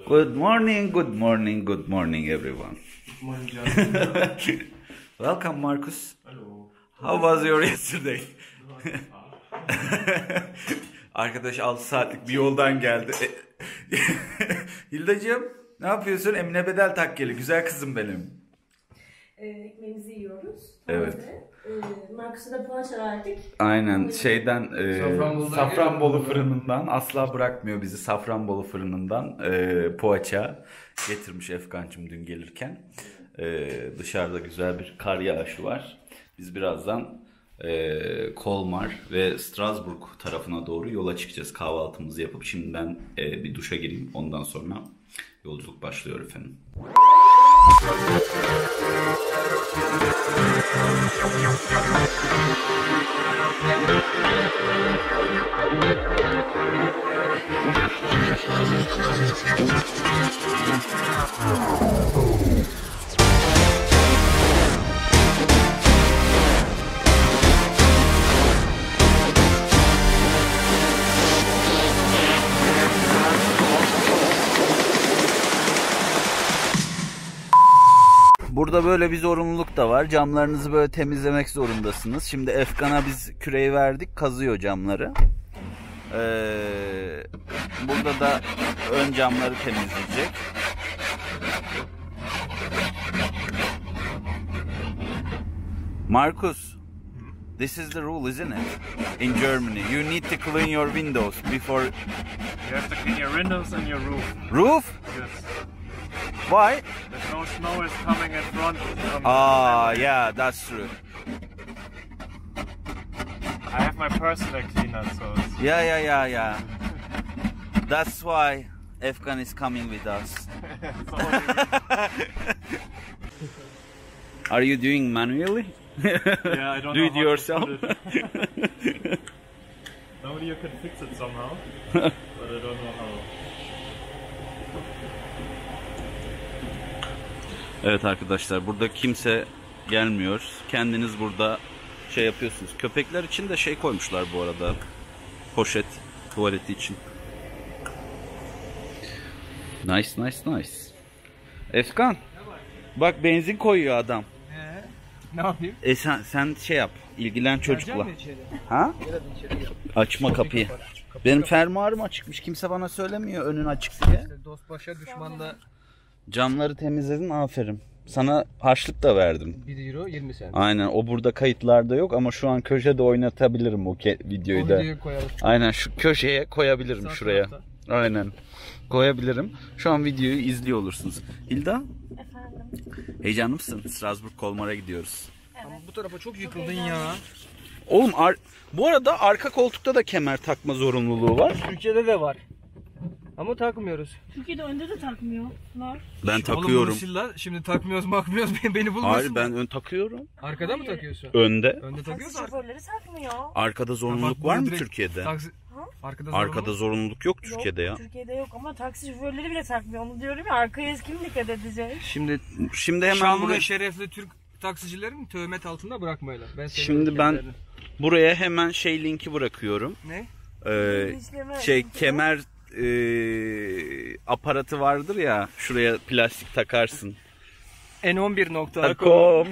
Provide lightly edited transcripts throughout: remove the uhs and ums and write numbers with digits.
Good morning, good morning, good morning everyone. Good morning, John. Welcome Marcus. Hello. How was your yesterday? Arkadaş 6 saatlik bir yoldan geldi. Hildacığım ne yapıyorsun? Emine Bedel Takkeli. Güzel kızım benim. Ekmeğimizi yiyoruz. Evet. Marcus'a da poğaça verdik. Aynen şeyden Safranbolu geliyor. fırınından asla bırakmıyor bizi. Safranbolu fırınından poğaça getirmiş Efkan'cığım dün gelirken. Dışarıda güzel bir kar yağışı var. Biz birazdan Kolmar ve Strasbourg tarafına doğru yola çıkacağız. Kahvaltımızı yapıp şimdiden bir duşa gireyim. Ondan sonra yolculuk başlıyor efendim. Burada böyle bir zorunluluk da var. Camlarınızı böyle temizlemek zorundasınız. Şimdi Efkan'a biz küreği verdik. Kazıyor camları. Burada da ön camları temizleyecek. Marcus, this is the rule, isn't it? In Germany, you need to clean your windows before... You have to clean your windows and your roof. Roof? Yes. Why? If no snow is coming in front. Yeah, that's true. I have my personal cleaner, so it's... Yeah. That's why Efkan is coming with us. Are you doing manually? Yeah, I don't Do know it how yourself? to put it. Nobody you can fix it somehow, but I don't know how. Evet arkadaşlar, burada kimse gelmiyor. Kendiniz burada şey yapıyorsunuz. Köpekler için de şey koymuşlar bu arada. Poşet, tuvaleti için. Nice. Efkan, bak benzin koyuyor adam. Ne yapayım? Sen şey yap, ilgilen çocukla. Geleceğim mi içeri? Ha? Gelin içeri. Açma kapıyı. Benim fermuarım açıkmış. Kimse bana söylemiyor önün açık diye. İşte dost başa düşman da Camları temizledin, aferin. Sana harçlık da verdim. 1 euro 20 sent. Aynen, o burada kayıtlarda yok ama şu an köşede oynatabilirim o videoyu O da. videoyu koyalım. Aynen, şu köşeye koyabilirim, Sağ şuraya. tarafta. Aynen. Koyabilirim. Şu an videoyu izliyor olursunuz. Hilda, Efendim. heyecanlı mısın? Strasbourg Kolmar'a gidiyoruz. Ama bu tarafa çok yıkıldın ya. Oğlum bu arada arka koltukta da kemer takma zorunluluğu var. Türkiye'de de var. Ama takmıyoruz. Türkiye'de önde de takmıyorlar. Ben Oğlum takıyorum. bunu sil lan. Şimdi takmıyoruz beni bulmasın. Hayır, ben ön takıyorum. Arkada mı takıyorsun? Önde. Önde Taksi takıyoruz. şoförleri takmıyor. Arkada zorunluluk Bak, var mı direkt Türkiye'de? Arkada Arkada zorunluluk yok Türkiye'de ya. Yok, Türkiye'de yok ama taksi şoförleri bile takmıyor. Onu diyorum ya, arkaya kim dikkat edecek? Şimdi hemen Şanlı buraya, ve şerefli Türk taksicilerin töhmet altında bırakmayalım. şimdi ben buraya hemen şey linki bırakıyorum. Ne? Kemer aparatı vardır ya, şuraya plastik takarsın. N11.com.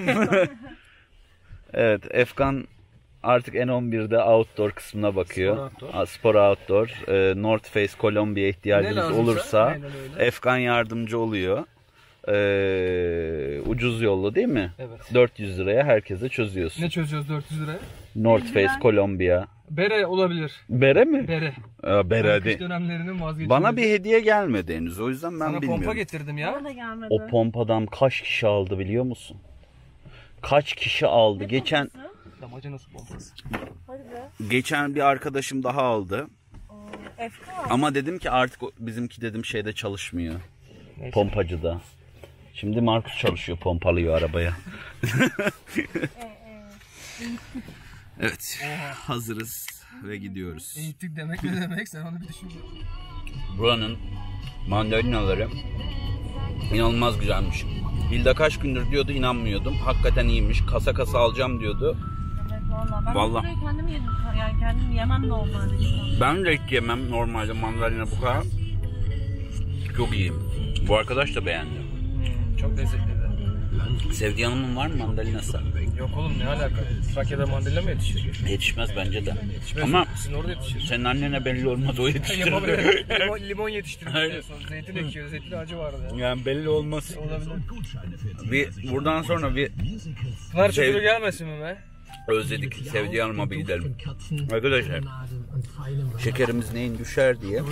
Evet, Efkan artık N11'de outdoor kısmına bakıyor. Spor outdoor. North Face Colombia ihtiyacınız Ne lazımsa, olursa aynen öyle. Efkan yardımcı oluyor. Ucuz yollu değil mi? Evet. 400 liraya herkese çözüyorsun. Ne çözüyoruz 400 liraya? North Face Colombia. Bere olabilir. Bere mi? Bere. Bere Kış değil. dönemlerinin vazgeçilmezi. Bana bir hediye gelmedi henüz. O yüzden ben Sana bilmiyorum. pompa getirdim ya. Bana da gelmedi. O pompadan kaç kişi aldı biliyor musun? Kaç kişi aldı? Damacı nasıl pompası? Hadi be. Geçen bir arkadaşım daha aldı. Efkan. Ama dedim ki artık bizimki dedim şeyde çalışmıyor. Neyse. Pompacıda. Şimdi Markus çalışıyor, pompalıyor arabaya. Evet. Hazırız ve gidiyoruz. Eğittik demek ne demek? Sen onu bir düşün. Buranın mandalinaları inanılmaz güzelmiş. Hilda kaç gündür diyordu, inanmıyordum. Hakikaten iyiymiş. Kasa kasa alacağım diyordu. Evet valla. Ben Vallahi. burayı kendim yedim. Yani kendim yemem normalde. Ben de hiç yemem normalde mandalina bu kadar. Çok iyi. Bu arkadaş da beğendi. Çok lezzetliydi. Sevdiği Hanım'ın var mı mandalinası? Yok oğlum ne alaka? Trakya'da mandalina mı yetişiyor? Yetişmez bence de. Yetişmez. Ama Sizin orada yetişiyor. senin annene belli olmaz, o yetiştirir. limon yetiştiriyor. Zeytin ekiyor. Zeytin ağacı vardı. Yani belli olmaz. Olabilir. Buradan sonra bir Pınar çukuru gelmesin mi be? özledik. Sevdiği Hanım'a bir gidelim. Arkadaşlar şekerimiz neyin düşer diye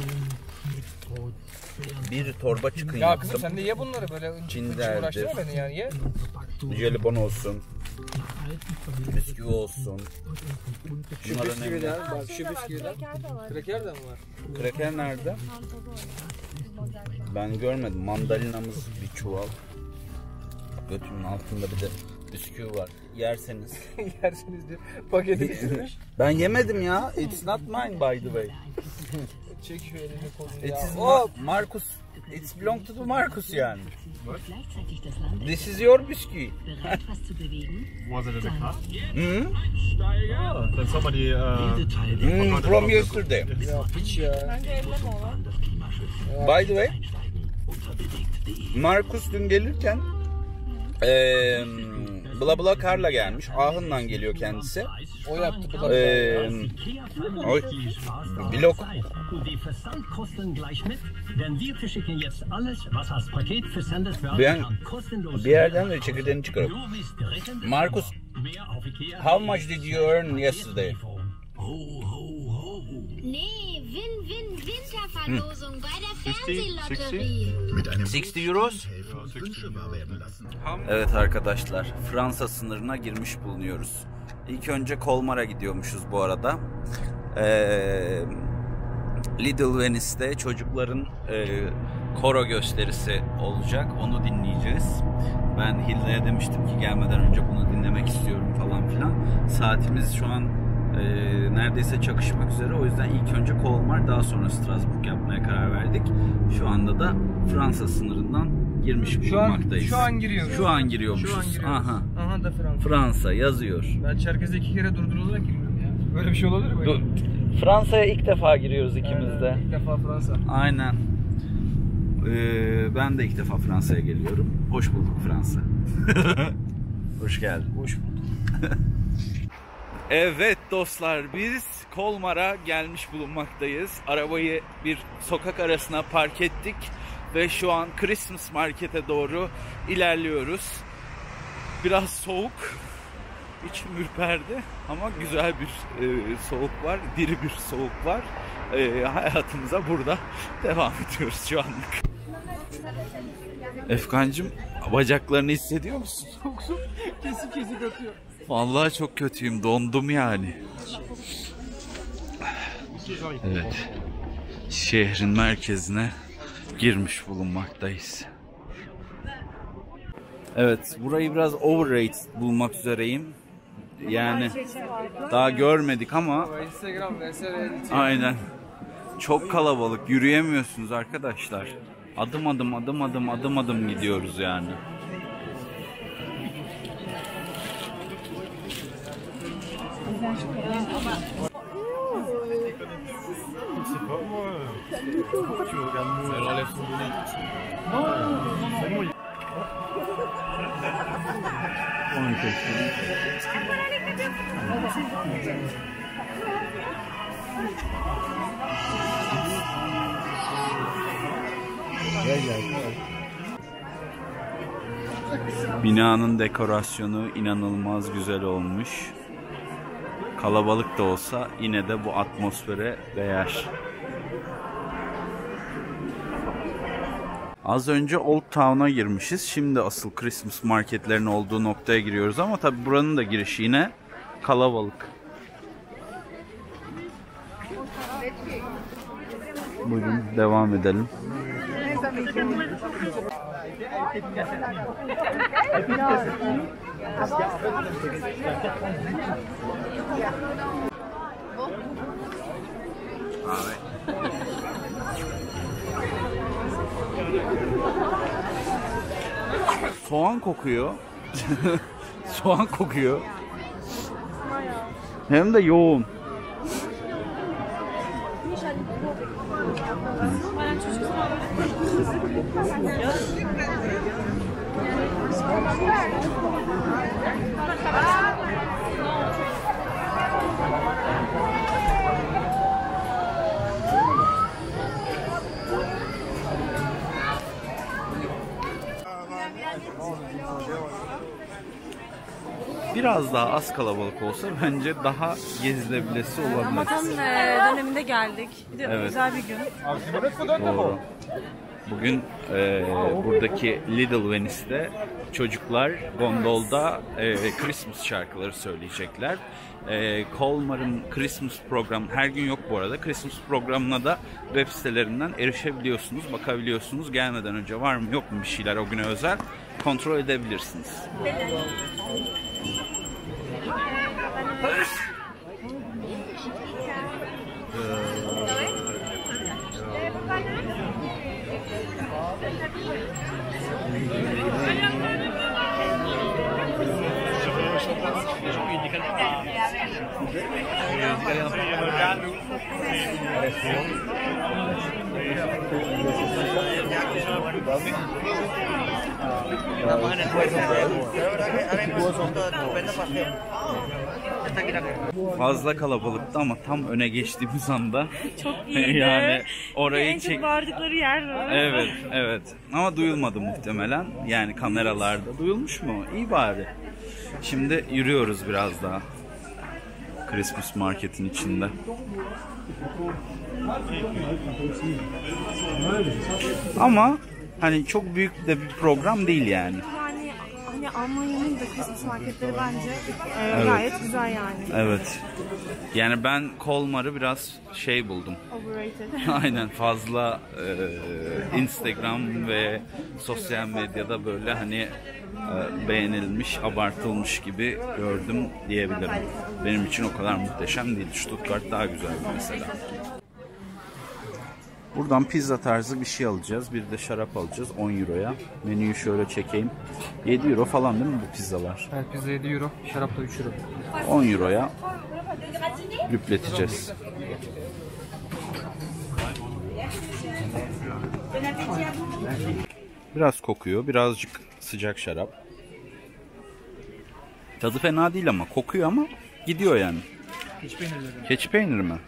bir torba çıkın Ya yaptım. kızım sen de ye bunları böyle Cinderdir. uğraştırma beni yani ye. Jelibon olsun. Bisküvi olsun. Şu Bunların bisküviden, emri. bak şu bisküviden. Kraker de mi var? Kraker nerede? Ben görmedim. Mandalinamız bir çuval. Götünün altında bir de bisküvi var. Yerseniz. Yersiniz diye paketi getirmiş. Ben yemedim ya. It's not mine by the way. Çek şu elini kolunu It ya. is Marcus. It's belong to the Marcus yani. This is your bisküvi. Was it in the car? Hmm? Oh, then somebody From yesterday. Ya hiç ya. Bence elleme oğlum. By the way, Marcus dün gelirken Bla Bla Kar'la gelmiş. Ahın'la geliyor kendisi. O yaptı bu da. Oy. Vlog. Ben bir yerden de çekirdeğini çıkarıp. Marcus, how much did you earn yesterday? Nee, Winterverlosung bei der Fernsehlotterie. 60 euros. Evet arkadaşlar, Fransa sınırına girmiş bulunuyoruz. İlk önce Colmar'a gidiyormuşuz bu arada. Little Venice'de çocukların koro gösterisi olacak. Onu dinleyeceğiz. Ben Hilde'ye demiştim ki gelmeden önce bunu dinlemek istiyorum falan filan. Saatimiz şu an neredeyse çakışmak üzere. O yüzden ilk önce Colmar, daha sonra Strasbourg yapmaya karar verdik. Şu anda da Fransa sınırından girmiş bulunmaktayız. Şu an giriyoruz. Şu an giriyormuşuz. Şu an giriyoruz. Aha. Aha da Fransa. Fransa yazıyor. Ben Çerkez'de 2 kere durdurularak girmiyorum ya. Böyle bir şey olabilir mi? Fransa'ya ilk defa giriyoruz ikimiz de. İlk defa Fransa. Aynen. Ben de ilk defa Fransa'ya geliyorum. Hoş bulduk Fransa. Hoş geldin. Hoş bulduk. Evet dostlar, biz Colmar'a gelmiş bulunmaktayız. Arabayı bir sokak arasına park ettik ve şu an Christmas Market'e doğru ilerliyoruz. Biraz soğuk, içim ürperdi ama güzel bir soğuk var, diri bir soğuk var. Hayatımıza burada devam ediyoruz şu anlık. Efkancığım, bacaklarını hissediyor musun? Çok soğuk. Kesik atıyor. Vallahi çok kötüyüm, dondum yani. Evet, şehrin merkezine girmiş bulunmaktayız. Evet, burayı biraz overrated bulmak üzereyim. Yani daha görmedik ama Instagram vesaire. aynen. Çok kalabalık, yürüyemiyorsunuz arkadaşlar. Adım adım gidiyoruz yani. Binanın dekorasyonu inanılmaz güzel olmuş. Kalabalık da olsa yine de bu atmosfere değer. Az önce Old Town'a girmişiz. Şimdi asıl Christmas marketlerin olduğu noktaya giriyoruz ama tabii buranın da girişi yine kalabalık. Buyurun devam edelim. Soğan kokuyor. Soğan kokuyor. Hem de yoğun. Biraz daha az kalabalık olsa bence daha gezilebilesi olabilir. Ama tam döneminde geldik. Bir de Evet. güzel bir gün. Doğru. Bugün buradaki Little Venice'de çocuklar gondolda Christmas şarkıları söyleyecekler. Colmar'ın Christmas programı her gün yok bu arada. Christmas programına da web sitelerinden erişebiliyorsunuz, bakabiliyorsunuz. Gelmeden önce var mı yok mu bir şeyler o güne özel kontrol edebilirsiniz. Fazla kalabalıktı ama tam öne geçtiğimiz anda Çok iyiydi. yani orayı en çok bağırdıkları yer. Evet, evet. Ama duyulmadı muhtemelen. Yani kameralarda. Duyulmuş mu? İyi bari. Şimdi yürüyoruz biraz daha. Christmas marketin içinde. Ama hani çok büyük de bir program değil yani. Yani hani Almanya'nın da Christmas marketleri bence Evet. gayet güzel yani. Evet. Yani ben Colmar'ı biraz şey buldum. Overrated. Aynen fazla Instagram ve sosyal medyada böyle hani beğenilmiş, abartılmış gibi gördüm diyebilirim. Benim için o kadar muhteşem değil. Stuttgart daha güzel mesela. Buradan pizza tarzı bir şey alacağız. Bir de şarap alacağız 10 euroya. Menüyü şöyle çekeyim. 7 euro falan değil mi bu pizzalar? Her pizza 7 euro, şarap da 3 euro. 10 euroya lüpleteceğiz. Biraz kokuyor, birazcık sıcak şarap. Tadı fena değil ama kokuyor ama gidiyor yani. Hiç peynirleri. Keçi peyniri mi?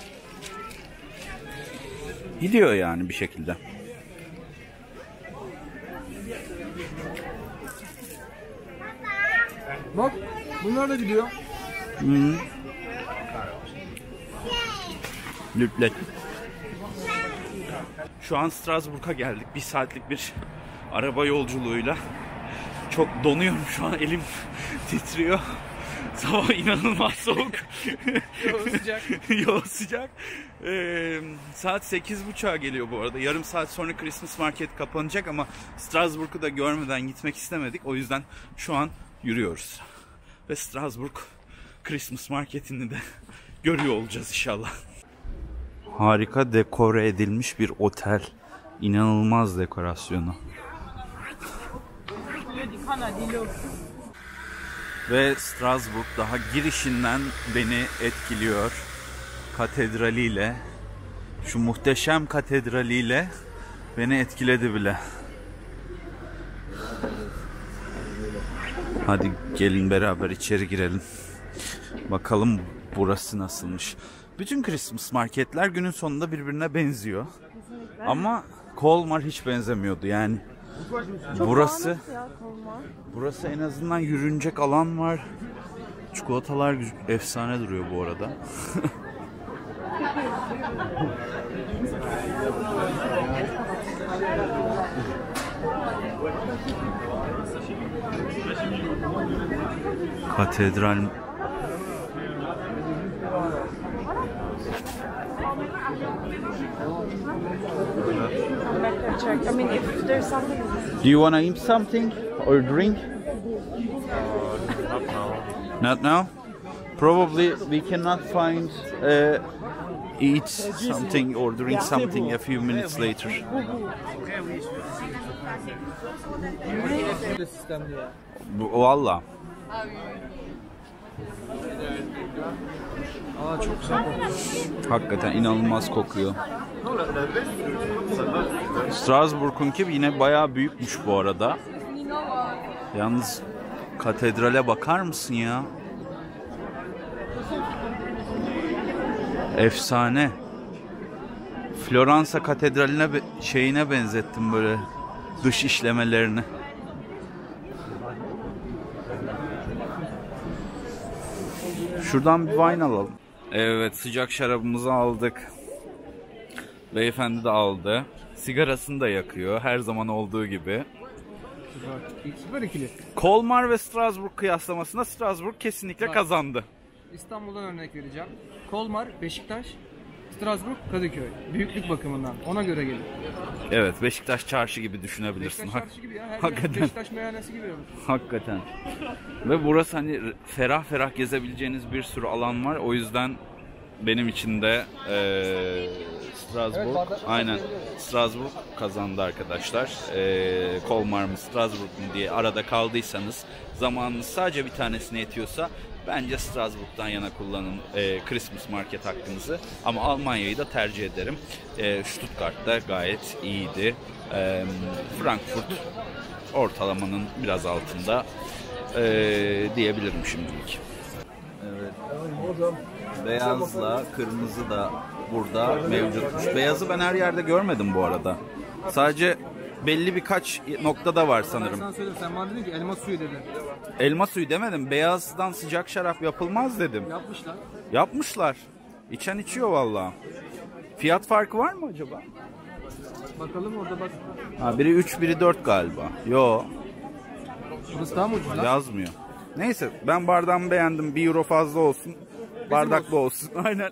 Gidiyor yani bir şekilde. Bak bunlar da gidiyor. Lüplet. Şu an Strasbourg'a geldik. 1 saatlik bir araba yolculuğuyla. Çok donuyorum şu an. Elim titriyor. Sabah inanılmaz soğuk. Yol sıcak. Yol sıcak. Saat 8.30'a geliyor bu arada. Yarım saat sonra Christmas market kapanacak ama Strasbourg'u da görmeden gitmek istemedik. O yüzden şu an yürüyoruz. Ve Strasbourg Christmas marketini de görüyor olacağız inşallah. Harika dekore edilmiş bir otel. İnanılmaz dekorasyonu. Ve Strasbourg daha girişinden beni etkiliyor. Katedraliyle, şu muhteşem katedraliyle beni etkiledi bile. Hadi gelin beraber içeri girelim. Bakalım burası nasılmış. Bütün Christmas marketler günün sonunda birbirine benziyor. Kesinlikle. Ama Colmar hiç benzemiyordu yani. Çok burası dağınık ya Colmar. burası en azından yürünecek alan var. Çikolatalar efsane duruyor bu arada. Katedral. I mean, if there's something. Do you want to eat something or drink? Not now. Not now. Probably we cannot find eat something or drink something a few minutes later. Bu sistemli ya. Valla. Aa çok güzel. Hakikaten inanılmaz kokuyor. Strasbourg'unki yine bayağı büyükmüş bu arada. Yalnız katedrale bakar mısın ya? Efsane. Floransa katedraline şeyine benzettim böyle dış işlemelerini. Şuradan bir wine alalım. Evet, sıcak şarabımızı aldık. Beyefendi de aldı. Sigarasını da yakıyor her zaman olduğu gibi. Böyle ikili. Kolmar ve Strasbourg kıyaslamasında Strasbourg kesinlikle kazandı. İstanbul'dan örnek vereceğim. Kolmar, Beşiktaş, Strasbourg, Kadıköy. Büyüklük bakımından. Ona göre gelin. Evet, Beşiktaş çarşı gibi düşünebilirsin. Beşiktaş çarşı gibi ya. Her Hakikaten. yer Beşiktaş meyhanesi gibi olur. Hakikaten. Ve burası hani ferah ferah gezebileceğiniz bir sürü alan var. O yüzden benim için de Strasbourg, Evet, aynen Strasbourg kazandı arkadaşlar. Kolmar mı Strasbourg mu diye arada kaldıysanız, zamanınız sadece bir tanesine yetiyorsa bence Strasbourg'dan yana kullanın Christmas market hakkınızı. Ama Almanya'yı da tercih ederim. Stuttgart'ta gayet iyiydi. Frankfurt ortalamanın biraz altında diyebilirim şimdilik. Evet. Beyazla kırmızı da burada mevcutmuş. Beyazı ben her yerde görmedim bu arada. Sadece belli birkaç noktada var Ben sanırım. sana söyleyeyim. Sen bana dedin ki elma suyu dedin. Elma suyu demedim. Beyazdan sıcak şarap yapılmaz dedim. Yapmışlar. Yapmışlar. İçen içiyor vallahi. Fiyat farkı var mı acaba? Bakalım orada bak. Ha, biri 3, biri 4 galiba. Yo, Burası daha mı ucuz lan? yazmıyor. Neyse, ben bardağımı beğendim. 1 euro fazla olsun. Bardaklı olsun. Aynen.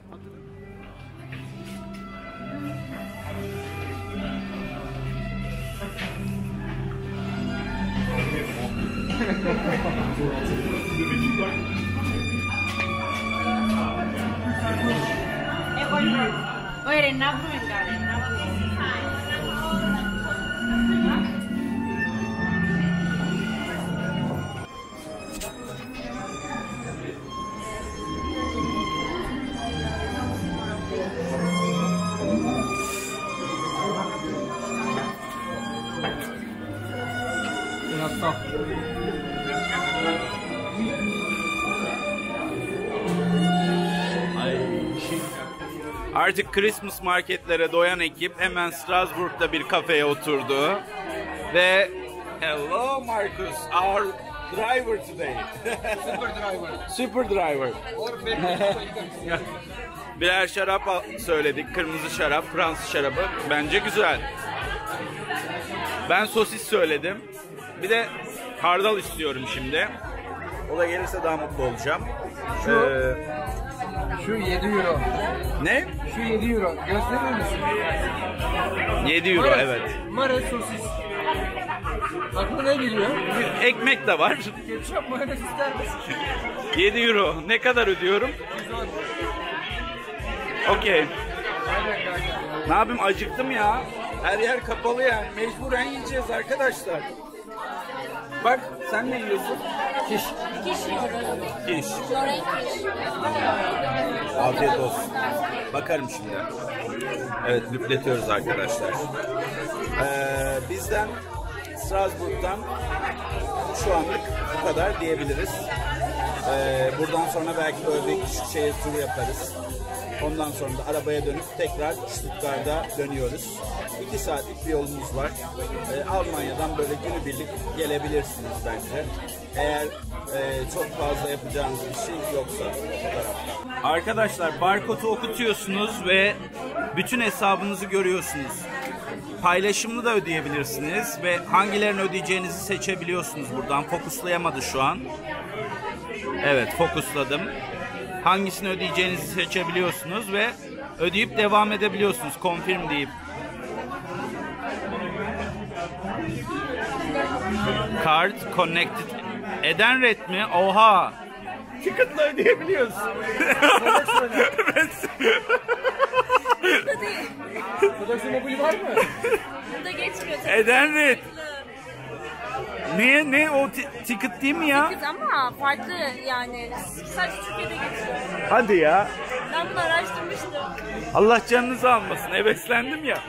Biraz saf. Artık Christmas marketlere doyan ekip hemen Strasbourg'da bir kafeye oturdu. Ve hello Marcus, our driver today. Super driver. Super driver. Or benim. Birer şarap söyledik. Kırmızı şarap, Fransız şarabı. Bence güzel. Ben sosis söyledim. Bir de hardal istiyorum şimdi. O da gelirse daha mutlu olacağım. Şu 7 euro. Ne? Şu 7 euro. Gösterir misin? 7 euro, Mares, evet. Mares sosis. Aklına ne geliyor? Ekmek de var. Ketçap mayonez ister misin? 7 euro. Ne kadar ödüyorum? 110. Okey. Aynen kanka. Ne yapayım, acıktım ya. Her yer kapalı yani. Mecburen yiyeceğiz arkadaşlar. Bak, sen ne yiyorsun? Kiş. Kiş. Afiyet olsun. Bakarım şimdi. Evet, lüpletiyoruz arkadaşlar. Bizden Strasbourg'dan şu anlık bu kadar diyebiliriz. Buradan sonra belki böyle bir küçük şehir turu yaparız. Ondan sonra da arabaya dönüp tekrar Stuttgart'a dönüyoruz. 2 saatlik bir yolumuz var. Almanya'dan böyle günübirlik gelebilirsiniz bence. Eğer çok fazla yapacağınız bir şey yoksa bu tarafta. Arkadaşlar, barkodu okutuyorsunuz ve bütün hesabınızı görüyorsunuz. Paylaşımlı da ödeyebilirsiniz ve hangilerini ödeyeceğinizi seçebiliyorsunuz buradan. Fokuslayamadı şu an. Evet, fokusladım. Hangisini ödeyeceğinizi seçebiliyorsunuz ve ödeyip devam edebiliyorsunuz. Confirm deyip. Card connected. Edenred mi? Oha! Ticket'la ödeyebiliyoruz. Sodexo mobil var mı? Burada geçmiyor. Edenred. Ne o ticket değil mi ya? Ama farklı yani. Sadece Türkiye'de geçiyor. Hadi ya. Ben bunu araştırmıştım. Allah canınızı almasın. Heveslendim ya.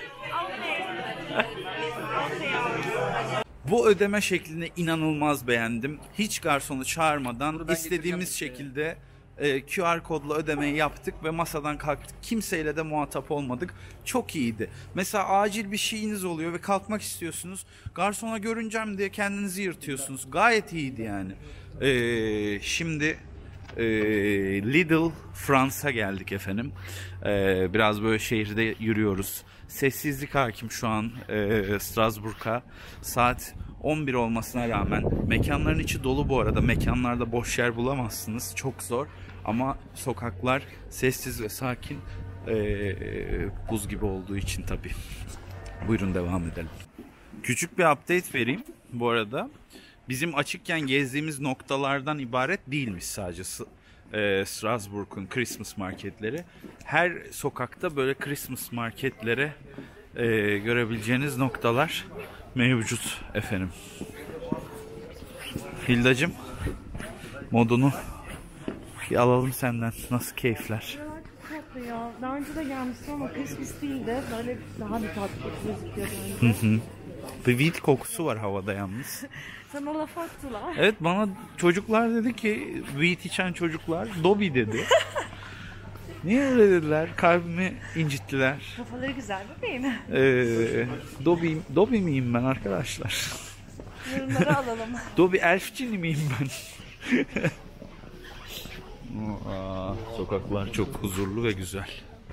Bu ödeme şeklini inanılmaz beğendim. Hiç garsonu çağırmadan Buradan istediğimiz getireceğim şekilde QR kodla ödemeyi yaptık ve masadan kalktık. Kimseyle de muhatap olmadık. Çok iyiydi. Mesela acil bir şeyiniz oluyor ve kalkmak istiyorsunuz. Garsona görüneceğim diye kendinizi yırtıyorsunuz. Gayet iyiydi yani. Şimdi Lidl Fransa geldik efendim. Biraz böyle şehirde yürüyoruz. Sessizlik hakim şu an Strasbourg'a. Saat 11 olmasına rağmen mekanların içi dolu bu arada. Mekanlarda boş yer bulamazsınız. Çok zor. Ama sokaklar sessiz ve sakin. Buz gibi olduğu için tabii. Buyurun devam edelim. Küçük bir update vereyim bu arada. Bizim açıkken gezdiğimiz noktalardan ibaret değilmiş sadece Strasbourg'un Christmas marketleri. Her sokakta böyle Christmas marketlere görebileceğiniz noktalar mevcut efendim. Hildacığım, modunu alalım senden. Nasıl keyifler? Tatlı ya. Daha önce de gelmiştim ama Christmas değil de böyle daha bir tatlı gözüküyor bence. Bir weed kokusu var havada yalnız. Sana laf attılar. Evet, bana çocuklar dedi ki, weed içen çocuklar Dobby dedi. Niye öyle dediler? Kalbimi incittiler. Kafaları güzel değil mi? Dobby miyim ben arkadaşlar? Yorumları alalım. Dobby elfcini miyim ben? Sokaklar çok huzurlu ve güzel.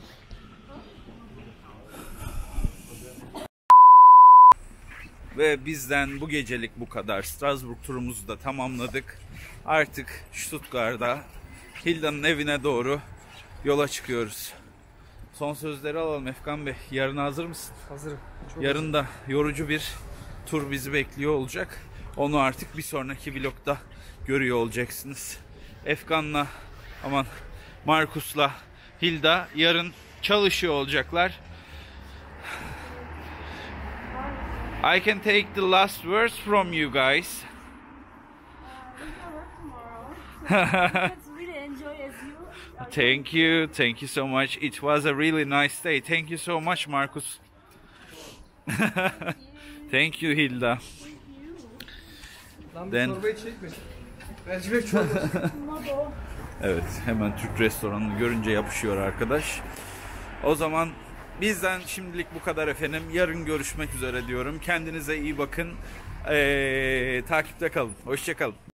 Ve bizden bu gecelik bu kadar. Strasbourg turumuzu da tamamladık. Artık Stuttgart'da Hilda'nın evine doğru yola çıkıyoruz. Son sözleri alalım Efkan Bey. Yarın hazır mısın? Hazırım. Çok Yarın da yorucu bir tur bizi bekliyor olacak. Onu artık bir sonraki vlogda görüyor olacaksınız. Efkan'la, Markus'la Hilda yarın çalışıyor olacaklar. I can take the last words from you guys. Let's really enjoy as you. Thank you so much. It was a really nice day. Thank you so much, Markus. Thank you, Hilda. Lan Then- bir çorba içecek mi? Mercimek çorbası. Evet, hemen Türk restoranını görünce yapışıyor arkadaş. O zaman bizden şimdilik bu kadar efendim. Yarın görüşmek üzere diyorum. Kendinize iyi bakın. Takipte kalın. Hoşça kalın.